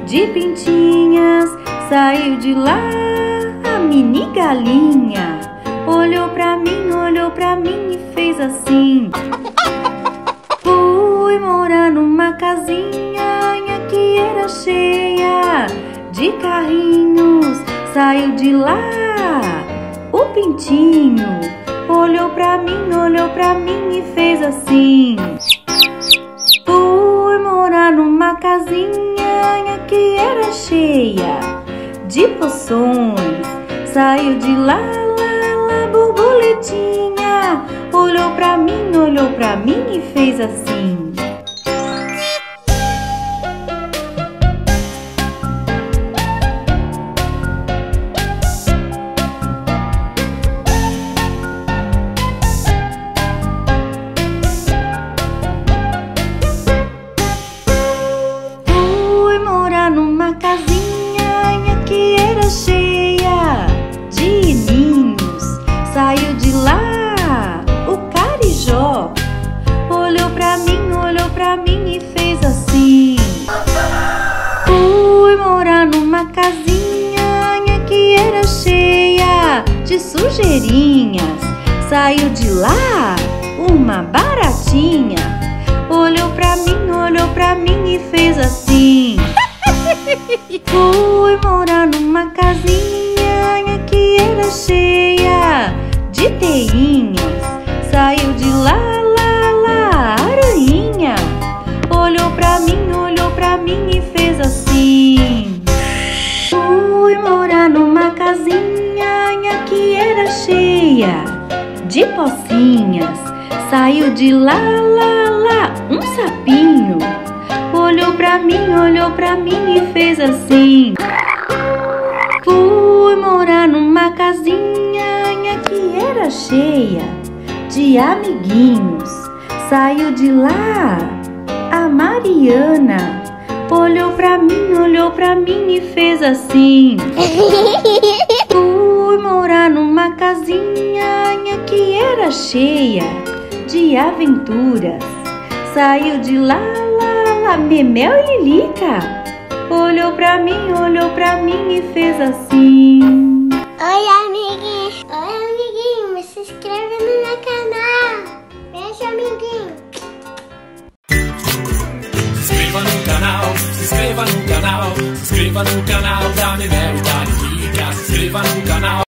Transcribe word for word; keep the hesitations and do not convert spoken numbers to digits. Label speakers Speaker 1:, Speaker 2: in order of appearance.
Speaker 1: de pintinhas. Saiu de lá a mini galinha. Olhou pra mim, olhou pra mim e fez assim. Fui morar numa casinha que era cheia de carrinhos. Saiu de lá o pintinho. Olhou pra mim, olhou pra mim e fez assim. Fui morar numa casinha que era cheia de poções. Saiu de lá, lá, lá, borboletinha. Olhou pra mim, olhou pra mim e fez assim. Numa casinha que era cheia de ninhos. Saiu de lá o carijó. Olhou pra mim, olhou pra mim e fez assim. Fui morar numa casinha que era cheia de sujeirinhas. Saiu de lá uma baratinha. Olhou pra mim, olhou pra mim e fez assim. Fui morar numa casinha que era cheia de teinhas. Saiu de lá, lá, lá, aranhinha. Olhou pra mim, olhou pra mim e fez assim. Fui morar numa casinha que era cheia de pocinhas. Saiu de lá, lá, lá, um sapinho. Olhou pra mim, olhou pra mim e fez assim. Fui morar numa casinha que era cheia de amiguinhos. Saiu de lá a Mariana. Olhou pra mim, olhou pra mim e fez assim. Fui morar numa casinha que era cheia de aventuras. Saiu de lá, lá, Memel e Lilica. Olhou pra mim, olhou pra mim e fez assim.
Speaker 2: Oi, amiguinho. Oi, amiguinho. Se inscreva no meu canal. Beijo, amiguinho.
Speaker 3: Se inscreva no canal, se inscreva no canal, se inscreva no canal da Memel e da Lilica. Se inscreva no canal.